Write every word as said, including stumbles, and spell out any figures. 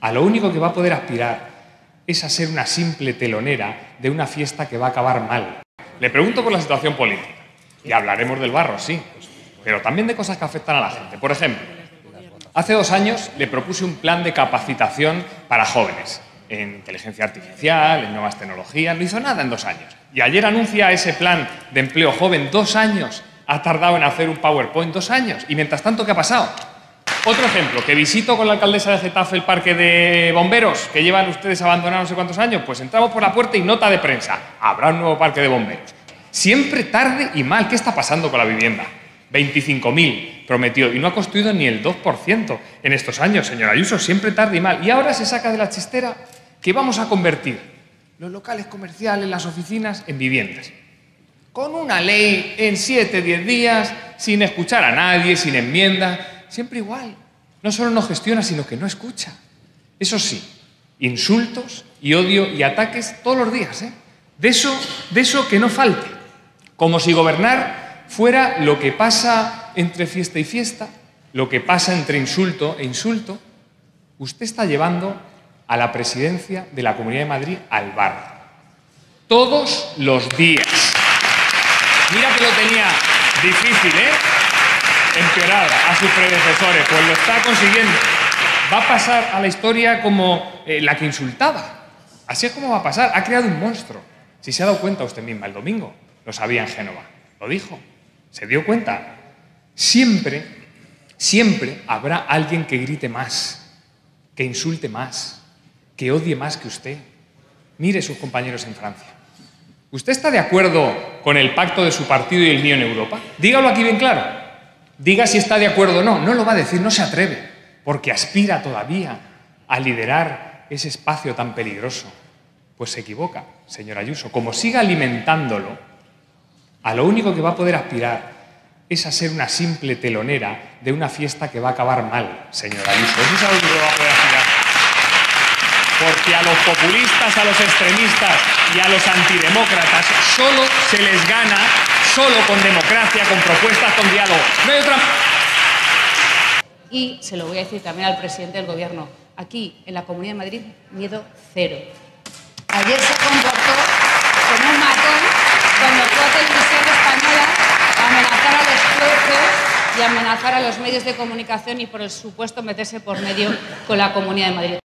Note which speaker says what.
Speaker 1: a lo único que va a poder aspirar es a ser una simple telonera de una fiesta que va a acabar mal. Le pregunto por la situación política. Y hablaremos del barro, sí, pero también de cosas que afectan a la gente. Por ejemplo, hace dos años le propuse un plan de capacitación para jóvenes en inteligencia artificial, en nuevas tecnologías. No hizo nada en dos años. Y ayer anuncia ese plan de empleo joven. Dos años ha tardado en hacer un PowerPoint, dos años. Y mientras tanto, ¿qué ha pasado? Otro ejemplo, que visito con la alcaldesa de Getafe el parque de bomberos que llevan ustedes abandonado no sé cuántos años. Pues entramos por la puerta y nota de prensa: habrá un nuevo parque de bomberos. Siempre tarde y mal. ¿Qué está pasando con la vivienda? veinticinco mil prometió y no ha construido ni el dos por ciento en estos años, señor Ayuso. Siempre tarde y mal. Y ahora se saca de la chistera que vamos a convertir los locales comerciales, las oficinas, en viviendas. Con una ley en siete, diez días, sin escuchar a nadie, sin enmienda. Siempre igual. No solo no gestiona, sino que no escucha. Eso sí, insultos y odio y ataques todos los días, ¿eh? De eso, de eso que no falte. Como si gobernar fuera lo que pasa entre fiesta y fiesta, lo que pasa entre insulto e insulto. Usted está llevando a la presidencia de la Comunidad de Madrid al barro. Todos los días. Mira que lo tenía difícil, ¿eh? Empeorar a sus predecesores, pues lo está consiguiendo. Va a pasar a la historia como eh, la que insultaba. Así es como va a pasar. Ha creado un monstruo. Si se ha dado cuenta usted misma el domingo, lo sabía en Génova, lo dijo, se dio cuenta. Siempre, siempre habrá alguien que grite más, que insulte más, que odie más que usted. Mire sus compañeros en Francia. ¿Usted está de acuerdo con el pacto de su partido y el mío en Europa? Dígalo aquí bien claro. Diga si está de acuerdo o no. No lo va a decir, no se atreve, porque aspira todavía a liderar ese espacio tan peligroso. Pues se equivoca, señor Ayuso. Como siga alimentándolo, a lo único que va a poder aspirar es a ser una simple telonera de una fiesta que va a acabar mal, señor Ayuso. Eso es algo que va a poder aspirar. Porque a los populistas, a los extremistas y a los antidemócratas solo se les gana, solo con democracia, con propuestas, con diálogo. No hay otra.
Speaker 2: Y se lo voy a decir también al presidente del Gobierno. Aquí, en la Comunidad de Madrid, miedo cero. Ayer se comportó como un matón cuando fue a Televisión Española a amenazar a los jueces y amenazar a los medios de comunicación y, por el supuesto, meterse por medio con la Comunidad de Madrid.